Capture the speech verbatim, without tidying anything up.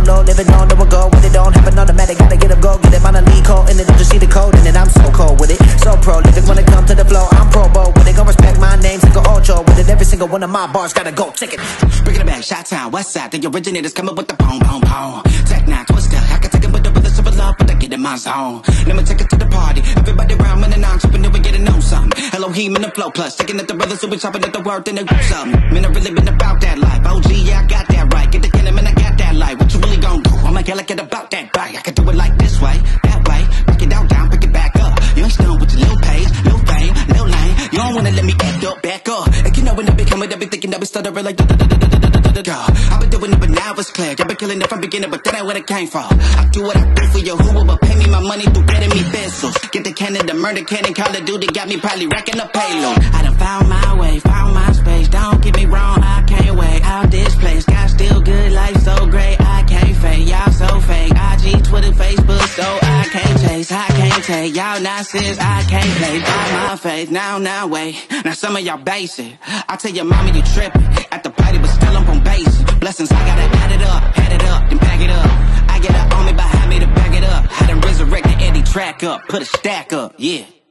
down low, living on the go with it. Don't happen automatic, gotta get up, go get it. On a lead code, and then just see the code, and then I'm so cold with it. So prolific when it comes to the flow, I'm pro bowl with it. Gonna respect my name, take a ocho with it. Every single one of my bars gotta go ticket. Bring it back, Shot Town, West Side. The originators coming with the boom, boom, boom. Tech Nine, Twister, I can take it with the with the super love, but I get in my zone. Let me take it to the party. Everybody around when an entrepreneur, we get to know something. Elohim in the flow plus, taking at the brothers who be chopping at the word, then they do something. Man, I really been about that life. O G, yeah, I got that right. Get the cannon, man, I got that light. What you really gon' do? I'ma get like it about that bite. I can do it like this way, that way. Pick it out, down, pick it back up. You ain't stoned with your little page, little fame, little lane. You don't wanna let me act up, back up. And you know when I be coming, I be thinking I be stuttering like da da da da da da da da. I've been doing it, but now it's clear. I've been killing it from beginning, but that ain't where it came from. I do what I do for you. Who will pay me my money through getting me pesos? Get the cannon, the murder cannon, Call of Duty got me probably racking up payload. I done found my way, found my space. Don't get me wrong, I can't wait out this place. Got still good, life so great. I can't fake, y'all so fake. I G, Twitter, Facebook, so I can't chase, I can't take. Y'all nonsense, I can't play by my faith. Now, now, wait. Now some of y'all basic. I tell your mama you tripping at the party, but still I'm on base. Blessings, I gotta add it up, add it up, then pack it up. I get an army behind me to back it up. I done resurrect the Eddie track up, put a stack up, yeah.